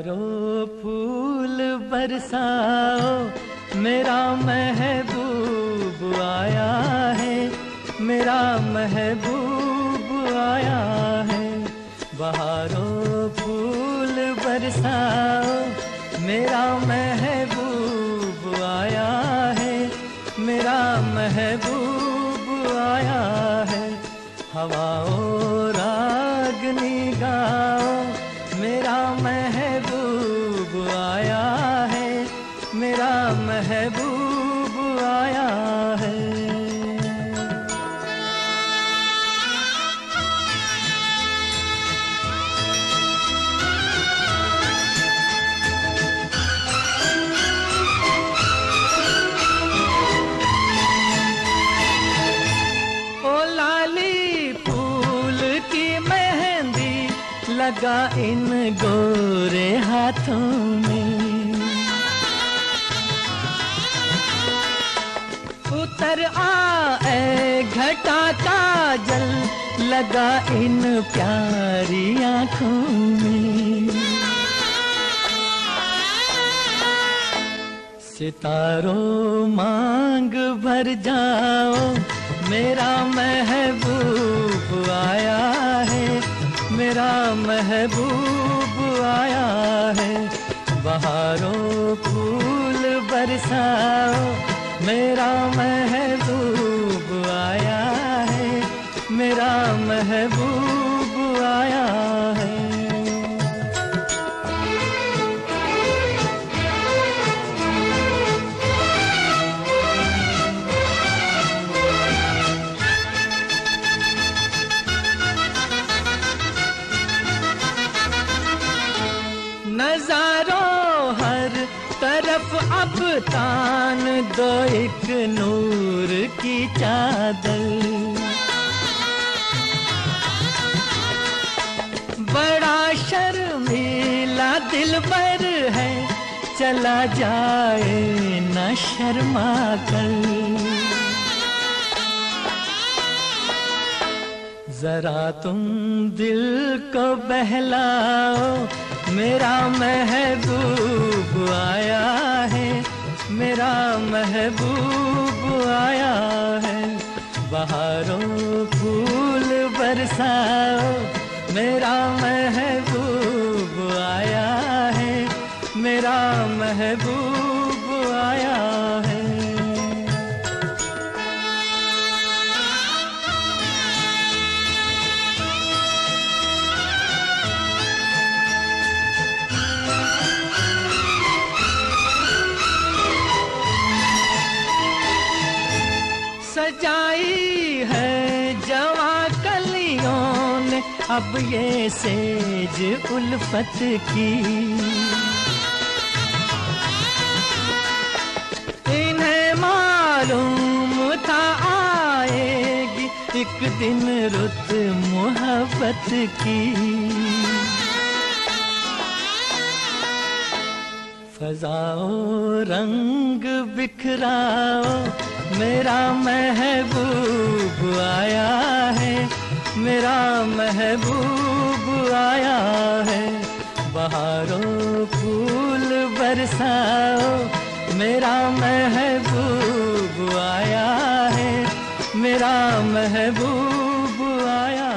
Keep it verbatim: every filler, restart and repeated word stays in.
बहारों फूल बरसाओ, मेरा महबूब आया है, मेरा महबूब आया है। बहारों फूल बरसाओ, मेरा महबूब आया है, मेरा महबूब आया है। हवाओं रागनी गाओ, मेरा महबूब आया है, मेरा महबूब आया है। ओ लाली फूल की मेहंदी लगा इन गोरे हाथों में, उतर आए घटा काजल लगा इन प्यारी आँखों में। सितारों मांग भर जाओ, मेरा महबूब आया है, मेरा महबूब आया है। बहारों फूल बरसाओ, मेरा महबूब आया है, मेरा महबूब आया है। नजारों हर तरफ अब तान दो एक नूर की चादर, बड़ा शर्मीला दिलबर है, चला जाए न शर्मा कर। जरा तुम दिल को बहलाओ, मेरा महबूब आया है, मेरा महबूब आया है। बहारों फूल बरसाओ, मेरा महबूब आया है, मेरा महबूब आया है। सजाई है जवा कलियों ने अब ये सेज उल्फत की, इन्हें मालूम था आएगी एक दिन रुत मोहब्बत की। फजाओ रंग बिखराओ, मेरा महबूब आया है, मेरा महबूब आया है। बहारों फूल बरसाओ, मेरा महबूब आया है, मेरा महबूब आया